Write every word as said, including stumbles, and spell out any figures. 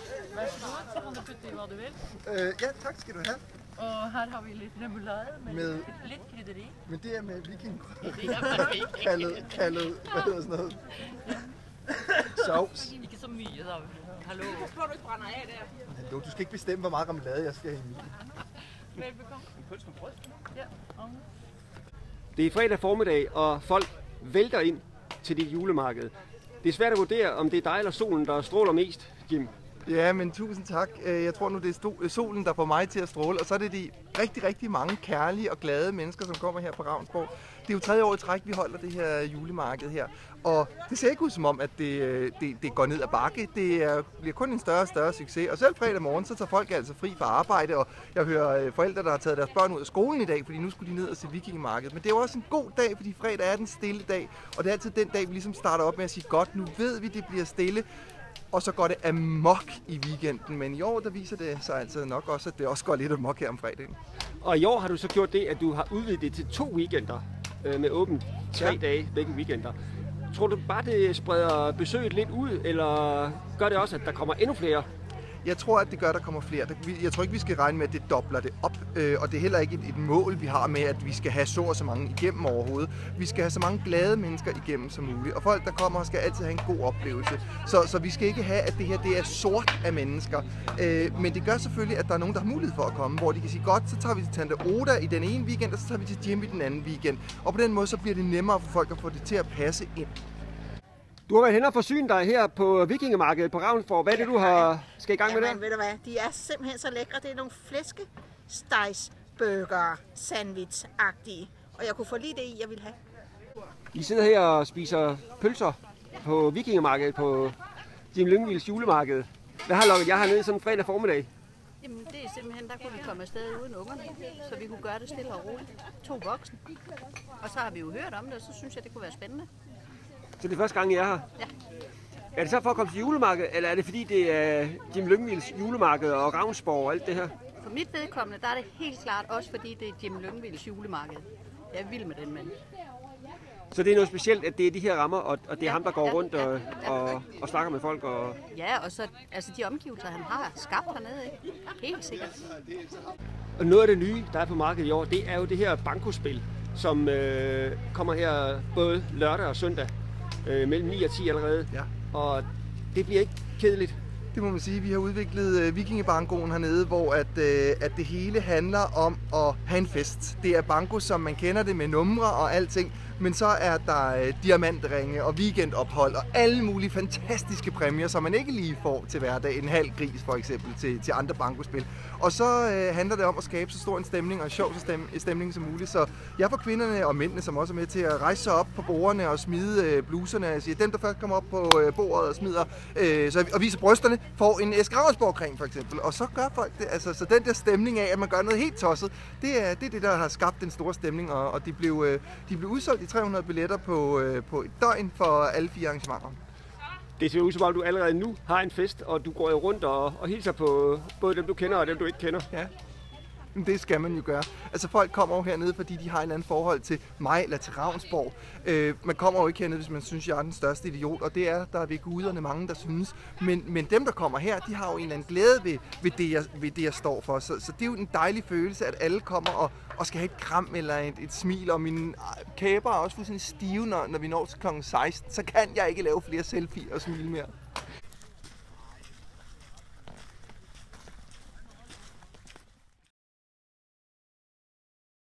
Varsågod, så kan du putte i hvad du vil. Øh, ja, tak skal du have. Og her har vi lidt remoulade med, Med- lidt krydderi. Men det er med vikingkrydderi. Det er perfekt. kaldet, kaldet, hvad hedder sådan noget? Sovs. Ikke så mye, da. Hallo. Slå du ikke brænder af der. Hallo, du skal ikke bestemme, hvor meget remoulade jeg skal have i min. Velbekomme. En pølse med brød. Ja, om. Det er fredag formiddag, og folk vælter ind til dit julemarked. Det er svært at vurdere, om det er dig eller solen, der stråler mest, Jim. Ja, men tusind tak. Jeg tror nu, det er solen, der får mig til at stråle. Og så er det de rigtig, rigtig mange kærlige og glade mennesker, som kommer her på Ravnsborg. Det er jo tredje år i træk, vi holder det her julemarked her. Og det ser ikke ud som om, at det, det, det går ned ad bakke. Det er, bliver kun en større og større succes. Og selv fredag morgen, så tager folk altså fri fra arbejde. Og jeg hører forældre, der har taget deres børn ud af skolen i dag, fordi nu skulle de ned og se vikingemarkedet. Men det er jo også en god dag, fordi fredag er den stille dag. Og det er altid den dag, vi ligesom starter op med at sige, godt, nu ved vi, det bliver stille. Og så går det amok i weekenden, men i år der viser det sig altså nok også, at det også går lidt amok her om fredagen. Og i år har du så gjort det, at du har udvidet det til to weekender øh, med åbent tre ja. dage begge weekender. Tror du bare, det spreder besøget lidt ud, eller gør det også, at der kommer endnu flere? Jeg tror, at det gør, at der kommer flere. Jeg tror ikke, vi skal regne med, at det dobler det op. Og det er heller ikke et mål, vi har med, at vi skal have så og så mange igennem overhovedet. Vi skal have så mange glade mennesker igennem som muligt. Og folk, der kommer, skal altid have en god oplevelse. Så, så vi skal ikke have, at det her det er sort af mennesker. Men det gør selvfølgelig, at der er nogen, der har mulighed for at komme, hvor de kan sige, godt, så tager vi til Tante Oda i den ene weekend, og så tager vi til Jim i den anden weekend. Og på den måde, så bliver det nemmere for folk at få det til at passe ind. Du har været hen og forsynet dig her på vikingemarkedet på Ravnsborg. Hvad er det, du har skal i gang med der? Jamen, ved du hvad? De er simpelthen så lækre. Det er nogle flæskestegsburger sandwich-agtige. Og jeg kunne få lige det i, jeg ville have. I sidder her og spiser pølser på vikingemarkedet på Jim Lyngvilds julemarked. Hvad har lukket jer hernede sådan en fredag formiddag? Jamen det er simpelthen, der kunne vi komme afsted uden ungerne, så vi kunne gøre det stille og roligt. To voksne. Og så har vi jo hørt om det, og så synes jeg, det kunne være spændende. Så det er første gang, I er her? Ja. Er det så for at komme til julemarkedet, eller er det fordi, det er Jim Lyngvilds julemarked og Ravnsborg og alt det her? For mit vedkommende, der er det helt klart også fordi, det er Jim Lyngvilds julemarked. Jeg er vild med den mand. Så det er noget specielt, at det er de her rammer, og, og det er ja, ham, der går ja, rundt og, ja, ja. og, og snakker med folk? Og... Ja, og så altså de omgivelser, han har skabt hernede, ikke? Helt sikkert. Og noget af det nye, der er på markedet i år, det er jo det her bankospil, som øh, kommer her både lørdag og søndag. Øh, mellem ni og ti allerede, ja. Og det bliver ikke kedeligt. Det må man sige. Vi har udviklet uh, vikingebankoen hernede, hvor at, uh, at det hele handler om at have en fest. Det er banko, som man kender det med numre og alting, men så er der uh, diamantringe og weekendophold og alle mulige fantastiske præmier, som man ikke lige får til hverdag. En halv gris for eksempel til, til andre bankospil. Og så uh, handler det om at skabe så stor en stemning og en sjov stem- stemning som muligt. Så jeg får kvinderne og mændene, som også er med til at rejse sig op på bordene og smide uh, bluserne. Jeg siger, dem der først kommer op på uh, bordet og smider uh, så, og viser brysterne, får en æske Ravnsborg-creme for eksempel. Og så gør folk det. Altså, så den der stemning af, at man gør noget helt tosset, det er det, er det der har skabt den store stemning. Og, og de, blev, uh, de blev udsolgt i tre hundrede billetter på, uh, på et døgn for alle fire arrangementer. Det ser ud som om, du allerede nu har en fest, og du går jo rundt og, og hilser på både dem, du kender og dem, du ikke kender. Ja. Det skal man jo gøre. Altså folk kommer jo hernede, fordi de har et eller andet forhold til mig eller til Ravnsborg. Øh, man kommer jo ikke hernede, hvis man synes, jeg er den største idiot, og det er der ved guderne mange, der synes. Men, men dem, der kommer her, de har jo en eller anden glæde ved, ved, det, jeg, ved det, jeg står for. Så, så det er jo en dejlig følelse, at alle kommer og, og skal have et kram eller et, et smil. Og mine kæber er også fuldstændig stive, når, når vi når til klokken seksten. Så kan jeg ikke lave flere selfie og smile mere.